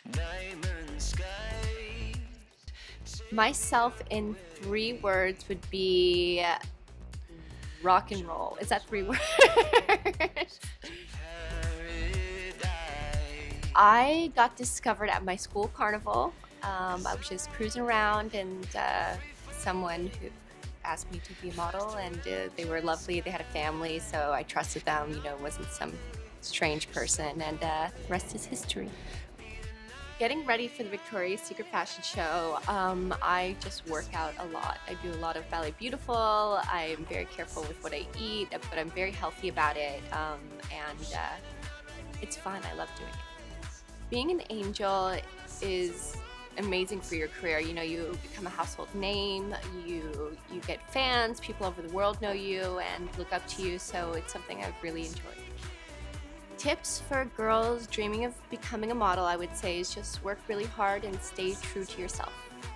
Myself in 3 words would be rock and roll. Is that 3 words? I got discovered at my school carnival. I was just cruising around and someone who asked me to be a model, and they were lovely. They had a family, so I trusted them. You know, it wasn't some strange person, and the rest is history. Getting ready for the Victoria's Secret fashion show, I just work out a lot. I do a lot of Ballet Beautiful. I'm very careful with what I eat, but I'm very healthy about it, and it's fun. I love doing it. Being an angel is amazing for your career. You know, you become a household name, you get fans, people over the world know you and look up to you, so it's something I've really enjoyed. Tips for girls dreaming of becoming a model, I would say, is just work really hard and stay true to yourself.